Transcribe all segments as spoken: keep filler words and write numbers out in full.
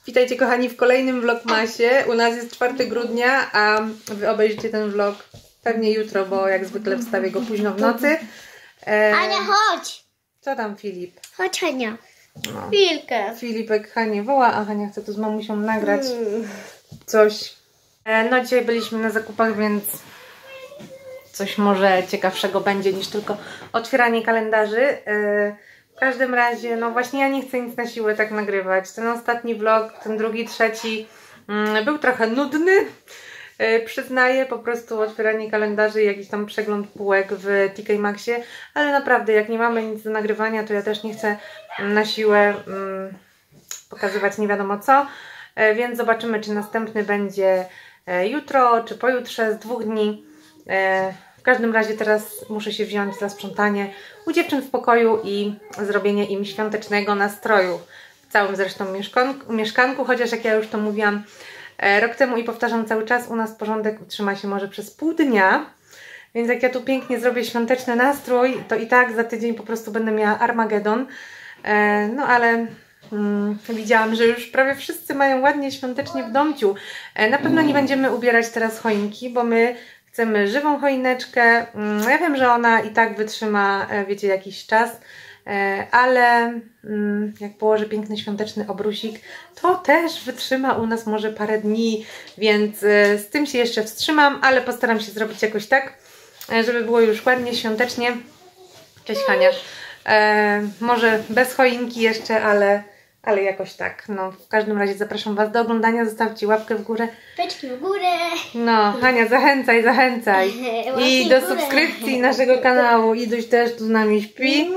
Witajcie kochani w kolejnym vlogmasie. U nas jest czwartego grudnia, a wy obejrzycie ten vlog pewnie jutro, bo jak zwykle wstawię go późno w nocy. E... Ania, chodź! Co tam, Filip? Chodź, Ania. No. Chwilkę. Filipek Hanię woła, a Hania chce tu z mamusią nagrać coś. E, no dzisiaj byliśmy na zakupach, więc coś może ciekawszego będzie niż tylko otwieranie kalendarzy. E, w każdym razie, no właśnie ja nie chcę nic na siłę tak nagrywać. Ten ostatni vlog, ten drugi, trzeci mm, był trochę nudny. E, przyznaję, po prostu otwieranie kalendarzy i jakiś tam przegląd półek w T K Maxie, ale naprawdę jak nie mamy nic do nagrywania, to ja też nie chcę na siłę mm, pokazywać nie wiadomo co, e, więc zobaczymy, czy następny będzie e, jutro, czy pojutrze, z dwóch dni. E, w każdym razie teraz muszę się wziąć za sprzątanie u dziewczyn w pokoju i zrobienie im świątecznego nastroju w całym zresztą mieszkanku, mieszkanku, chociaż jak ja już to mówiłam rok temu i powtarzam cały czas, u nas porządek utrzyma się może przez pół dnia, więc jak ja tu pięknie zrobię świąteczny nastrój, to i tak za tydzień po prostu będę miała Armagedon. E, no ale mm, widziałam, że już prawie wszyscy mają ładnie świątecznie w domciu. E, na pewno nie będziemy ubierać teraz choinki, bo my chcemy żywą choineczkę. Mm, ja wiem, że ona i tak wytrzyma, e, wiecie, jakiś czas, ale jak położę piękny świąteczny obrusik, to też wytrzyma u nas może parę dni, więc z tym się jeszcze wstrzymam, ale postaram się zrobić jakoś tak, żeby było już ładnie świątecznie. Cześć Hania. E, może bez choinki jeszcze, ale, ale jakoś tak. No, w każdym razie zapraszam Was do oglądania, zostawcie łapkę w górę. Peczki w górę. No, Hania, zachęcaj, zachęcaj. I do subskrypcji naszego kanału. Iduś też tu z nami śpi.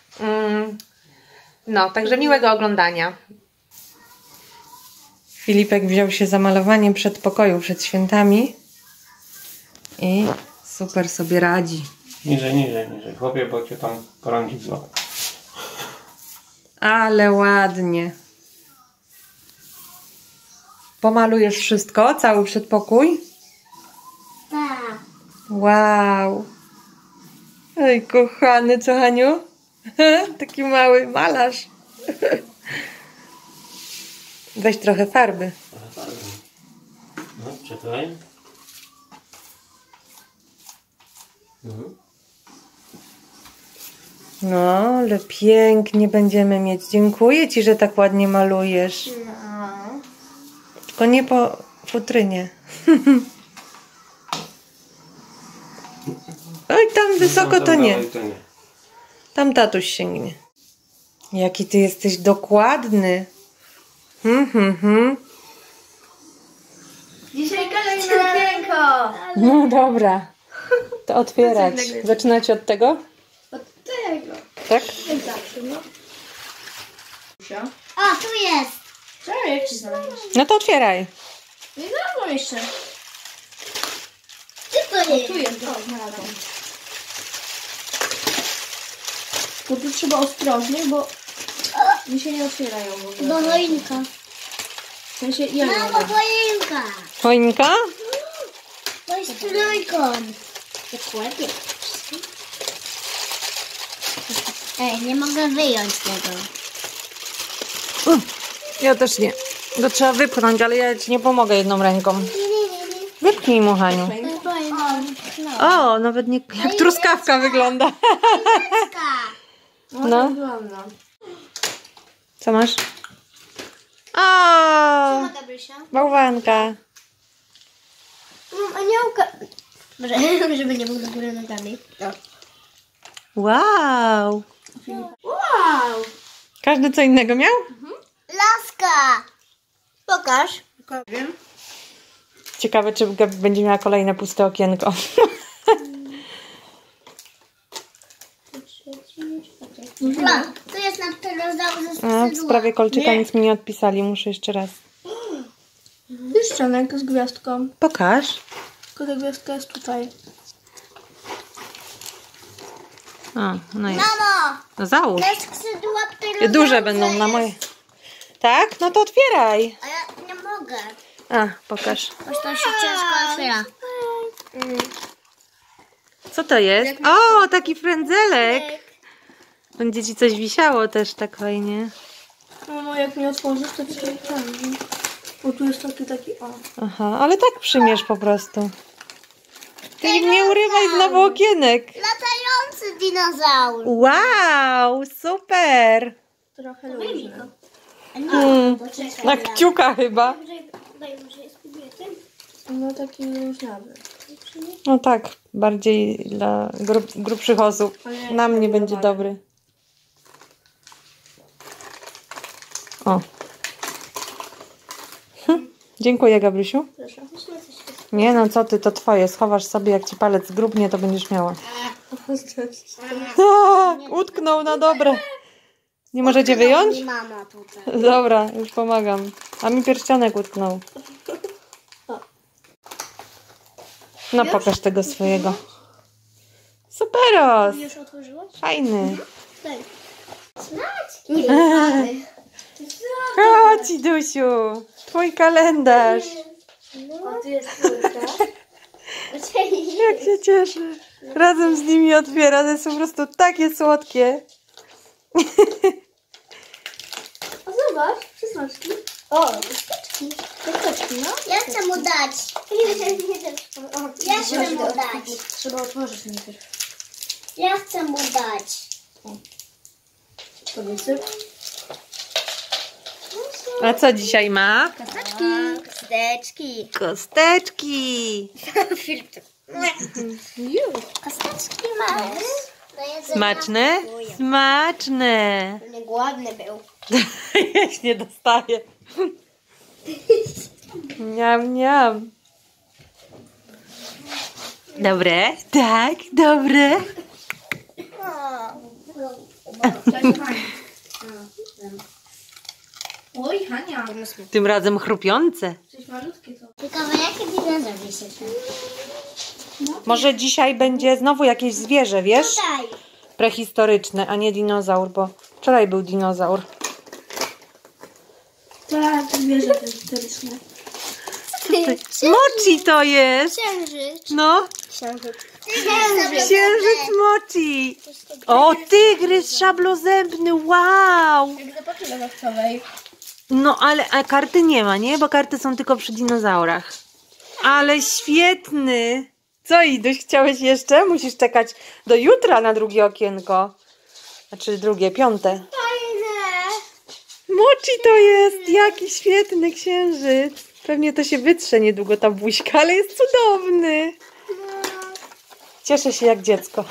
No, także miłego oglądania. Filipek wziął się za malowanie przedpokoju przed świętami i super sobie radzi. Niżej, niżej, niżej. Chłopie, bo cię tam porądzi wzrok. Ale ładnie. Pomalujesz wszystko? Cały przedpokój? Tak. Wow. Ej, kochany, co Haniu? Taki mały malarz. Weź trochę farby. Trochę farby. No, czekaj. Mhm. No, ale pięknie będziemy mieć. Dziękuję Ci, że tak ładnie malujesz. No. Tylko nie po futrynie. Oj, tam wysoko to nie. Tam tatuś sięgnie. Jaki Ty jesteś dokładny. Hmm, hmm, hmm. Dzisiaj kolejne okienko. No dobra. To otwierać. Zaczynać od tego? Od tego. Tak? Jak zawsze, no. O, tu jest. Co jak ci znaleźć? No to otwieraj. Nie znalazłam jeszcze. Gdzie to jest? Tu jest, o, znalazłam. Bo tu trzeba ostrożnie, bo mi się nie otwierają w ogóle. Do choinka. W sensie ja nie Mamo, mogę. choinka. Choinka? To jest trójkąt. Dokładnie. Ej, nie mogę wyjąć tego. Uh, ja też nie. To trzeba wypchnąć, ale ja Ci nie pomogę jedną ręką. Wypchnij mu, Haniu. O, nawet nie... Jak truskawka wygląda. No. Wygląda. Co masz? O, bałwanka. Mam aniołka. Może, żeby nie był do góry nogami. No. Wow. Wow! Każdy co innego miał? Laska. Pokaż. Wiem. Ciekawe, czy Gabi będzie miała kolejne puste okienko. No, tu jest na pterozaurus ze A, w skrzydła. sprawie kolczyka Nie. nic mi nie odpisali. Muszę jeszcze raz. Pierścionek z gwiazdką. Pokaż. Tylko ta gwiazdka jest tutaj. A, no jest. Mamo, No załóż. te skrzydła pterozaurus. Duże będą na moje. Tak? No to otwieraj. A ja nie mogę. A, pokaż. Bo to się ciężko otwiera. Co to jest? O, taki frędzelek. Będzie Ci coś wisiało też tak fajnie. Mamo, No jak nie otworzysz, to ci tam. Bo tu jest taki, taki, o. Aha, ale tak przymierz po prostu. Ty nie urywaj znowu okienek. Latający dinozaur. Wow, super. Trochę luźny. Hmm, na kciuka chyba. Daj, może jest kobietą. No taki luźnawy. No tak, bardziej dla grub, grubszych osób. Na mnie będzie dobry. O. Hm. Dziękuję, Gabrysiu. Proszę. Nie no, co ty, to twoje. Schowasz sobie, jak ci palec grubnie, to będziesz miała. A, utknął na dobre. Nie możecie wyjąć? Mama tutaj. Dobra, już pomagam. A mi pierścionek utknął. No pokaż tego swojego. Superos! Już otworzyłaś? Fajny. Daj. Znać? Nie. Chodź, Dusiu. Twój kalendarz. No, tu jest kulka. Jak się cieszę. Razem z nimi otwiera. To jest po prostu takie słodkie. O, zobacz, przysmaczki. O, kosteczki. Kosteczki, no. Ja chcę mu dać. Ja chcę mu dać. Trzeba otworzyć najpierw. Ja chcę mu dać. To wysyp. A co dzisiaj ma? Kosteczki. Kosteczki. Kosteczki. Filtr. Kosteczki masz. Smaczne? Smaczne. Głodny był. Ja się nie dostaję. Niam, niam. Dobre? Tak, dobre. Oj, Hania. Tym razem chrupiące. Coś malutkie to. Ciekawe, jakie dinozaury się tam. Może dzisiaj będzie znowu jakieś zwierzę, wiesz? Tutaj. Prehistoryczne, a nie dinozaur, bo wczoraj był dinozaur. Tak, zwierzę historyczne. Mochi to jest! Księżyc. No, Księżyc. księżyc mochi. O, tygrys szablozębny, wow! Jak zobaczymy zawczowej. No, ale a karty nie ma, nie? Bo karty są tylko przy dinozaurach. Ale świetny! Co, Iduś, chciałeś jeszcze? Musisz czekać do jutra na drugie okienko. Znaczy drugie, piąte. Fajne. Mochi to jest! Jaki świetny księżyc! Pewnie to się wytrze niedługo ta buźka, ale jest cudowny! Cieszę się jak dziecko.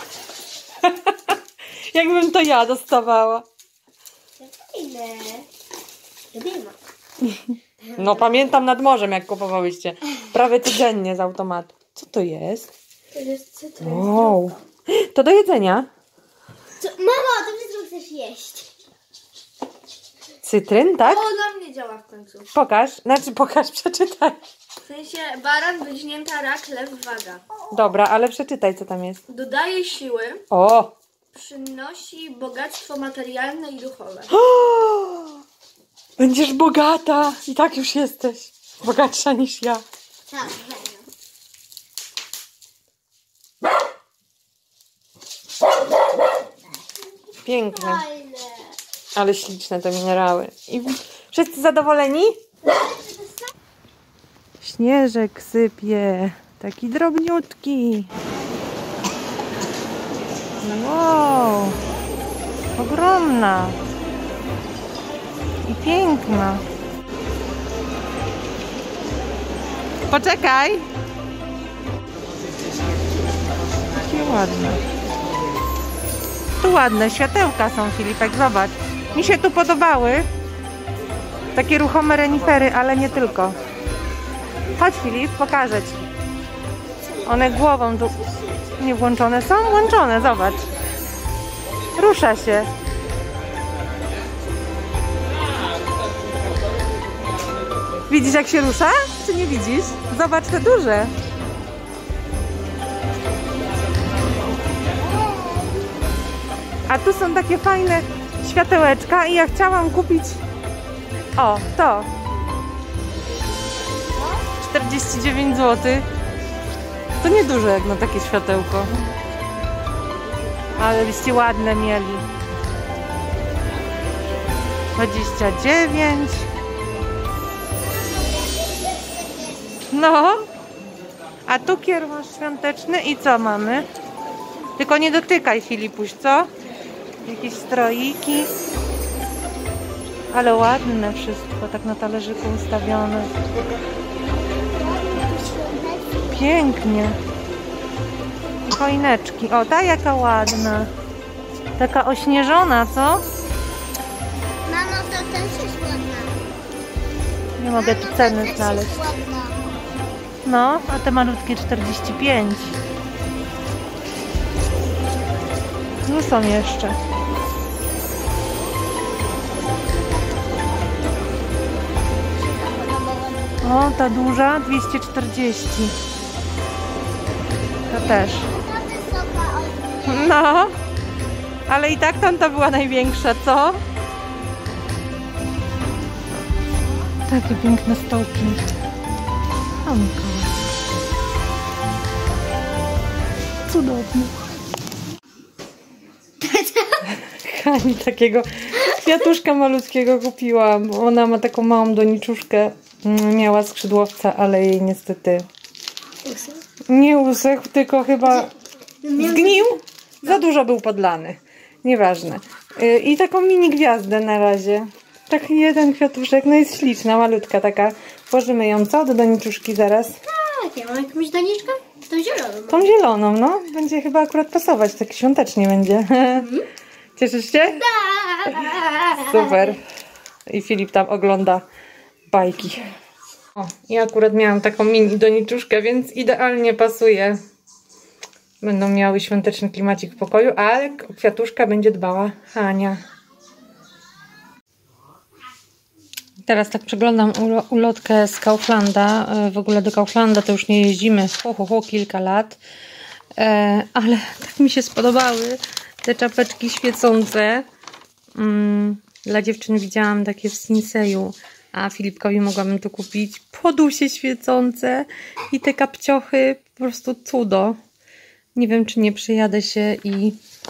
Jakbym to ja dostawała. Fajne. Lubimy. No pamiętam nad morzem, jak kupowałyście. Prawie codziennie z automatu. Co to jest? To jest cytrus. Wow. To do jedzenia? Co? Mamo, to wszystko chcesz jeść. Cytryn, tak? O, na mnie działa w końcu. Pokaż. Znaczy pokaż, przeczytaj. W sensie baran, wyźnięta, rak, lew, waga. Dobra, ale przeczytaj, co tam jest. Dodaje siły, O! przynosi bogactwo materialne i duchowe. Będziesz bogata. I tak już jesteś. Bogatsza niż ja. Tak, fajne. Piękne. Fajne. Ale śliczne te minerały. I wszyscy zadowoleni? Śnieżek sypie. Taki drobniutki. Wow. Ogromna. I piękna. Poczekaj. Takie ładne. Tu ładne światełka są, Filipek, zobacz. Mi się tu podobały. Takie ruchome renifery, ale nie tylko. Chodź, Filip, pokażę ci. One głową tu nie włączone są? Włączone, zobacz. Rusza się. Widzisz, jak się rusza? Czy nie widzisz? Zobacz te duże. A tu są takie fajne światełeczka i ja chciałam kupić, o, to czterdzieści dziewięć złotych. To nieduże jak na takie światełko, ale byście ładne mieli. dwadzieścia dziewięć. No. A tu kiermasz świąteczny i co mamy? Tylko nie dotykaj, Filipuś, co? Jakieś stroiki. Ale ładne wszystko, tak na talerzyku ustawione. Pięknie. Choineczki. O, ta jaka ładna. Taka ośnieżona, co? Mamo, to też jest ładna. Nie mogę tu ceny znaleźć. Ładna. No, a te malutkie czterdzieści pięć. Tu są jeszcze. O, ta duża dwieście czterdzieści. To też. Ta wysoka od... No, ale i tak tam ta była największa, co? Takie piękne stołki. O, Mikołaj. Cudownie. Hani takiego kwiatuszka malutkiego kupiłam. Ona ma taką małą doniczuszkę. Miała skrzydłowca, ale jej niestety nie usechł, tylko chyba zgnił. Za dużo był podlany. Nieważne. I taką mini gwiazdę na razie. Tak jeden kwiatuszek, no jest śliczna, malutka taka. Włożymy ją co? Do doniczuszki zaraz. Tak, ja mam jakąś doniczkę? Tą zieloną. Tą zieloną, no. Będzie chyba akurat pasować, tak świątecznie będzie. Mhm. Cieszysz się? Tak. Super. I Filip tam ogląda bajki. O, ja akurat miałam taką mini doniczuszkę, więc idealnie pasuje. Będą miały świąteczny klimacik w pokoju, ale o kwiatuszka będzie dbała Hania. Teraz tak przeglądam ulotkę z Kauflanda. W ogóle do Kauflanda to już nie jeździmy ho, ho, ho, kilka lat. E, ale tak mi się spodobały te czapeczki świecące. Mm, dla dziewczyn widziałam takie w Sinseju, a Filipkowi mogłabym to kupić. Podusie świecące i te kapciochy, po prostu cudo. Nie wiem, czy nie przyjadę się i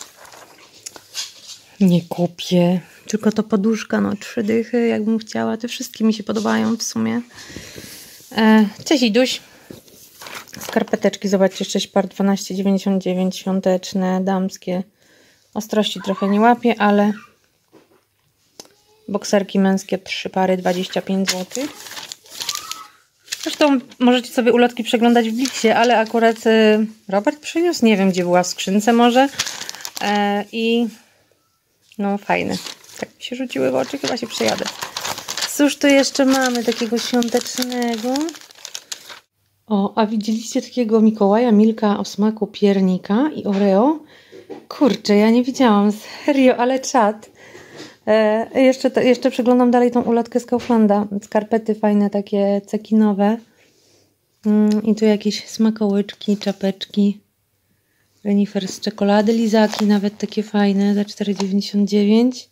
nie kupię. Tylko to poduszka, no trzy dychy, jakbym chciała. Te wszystkie mi się podobają w sumie. E, cześć Iduś. Skarpeteczki, zobaczcie, sześć par, dwanaście dziewięćdziesiąt dziewięć, świąteczne, damskie. Ostrości trochę nie łapię, ale bokserki męskie, trzy pary, dwadzieścia pięć złotych. Zresztą możecie sobie ulotki przeglądać w Bliksie, ale akurat y, Robert przyniósł, nie wiem gdzie była, w skrzynce może. E, I no fajne. Tak mi się rzuciły w oczy, chyba się przejadę. Cóż tu jeszcze mamy takiego świątecznego? O, a widzieliście takiego Mikołaja Milka o smaku piernika i Oreo? Kurczę, ja nie widziałam, serio, ale czad. E, jeszcze, to, jeszcze przeglądam dalej tą ulotkę z Kauflanda. Skarpety fajne, takie cekinowe. Mm, I tu jakieś smakołyczki, czapeczki. Renifer z czekolady, lizaki nawet takie fajne za cztery dziewięćdziesiąt dziewięć.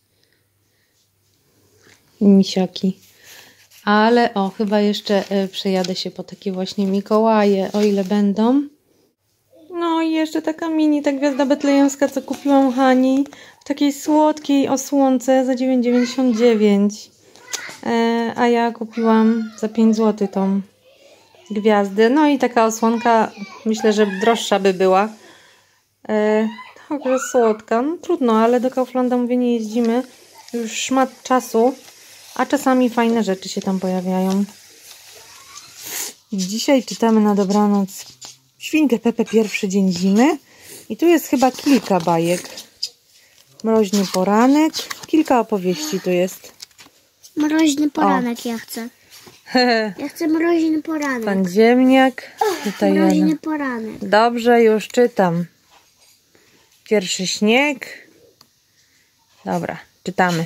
I misiaki. Ale o, chyba jeszcze y, przejadę się po takie właśnie Mikołaje, o ile będą. No i jeszcze taka mini, ta gwiazda betlejemska, co kupiłam Hani. W takiej słodkiej osłonce za dziewięć dziewięćdziesiąt dziewięć. E, a ja kupiłam za pięć złotych tą gwiazdę. No i taka osłonka, myślę, że droższa by była. E, Także słodka. No trudno, ale do Kauflanda, mówię, nie jeździmy. Już szmat czasu. A czasami fajne rzeczy się tam pojawiają. Dzisiaj czytamy na dobranoc Świnkę Pepę, pierwszy dzień zimy. I tu jest chyba kilka bajek. Mroźny poranek. Kilka opowieści tu jest. Mroźny poranek o. ja chcę. Ja chcę mroźny poranek. Pan ziemniak. Tutaj mroźny jeden. poranek. Dobrze, już czytam. Pierwszy śnieg. Dobra, czytamy.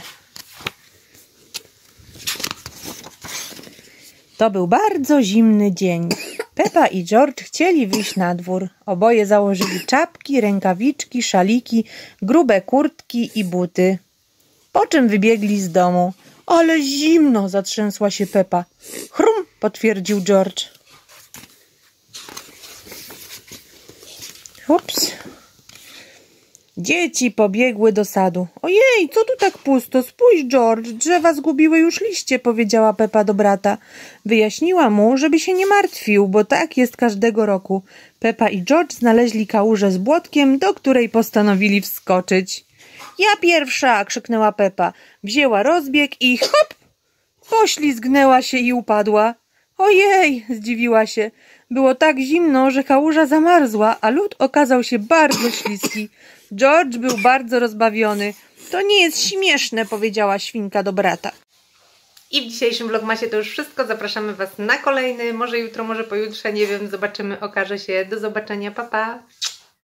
To był bardzo zimny dzień. Pepa i George chcieli wyjść na dwór. Oboje założyli czapki, rękawiczki, szaliki, grube kurtki i buty. Po czym wybiegli z domu. Ale zimno, zatrzęsła się Pepa. Chrum, potwierdził George. Ups. Dzieci pobiegły do sadu. Ojej, co tu tak pusto? Spójrz, George, drzewa zgubiły już liście, powiedziała Pepa do brata. Wyjaśniła mu, żeby się nie martwił, bo tak jest każdego roku. Pepa i George znaleźli kałużę z błotkiem, do której postanowili wskoczyć. Ja pierwsza, krzyknęła Pepa. Wzięła rozbieg i hop! Poślizgnęła się i upadła. Ojej, zdziwiła się. Było tak zimno, że kałuża zamarzła, a lód okazał się bardzo śliski. George był bardzo rozbawiony. To nie jest śmieszne, powiedziała świnka do brata. I w dzisiejszym vlogmasie to już wszystko. Zapraszamy Was na kolejny. Może jutro, może pojutrze, nie wiem. Zobaczymy, okaże się. Do zobaczenia. Pa, pa.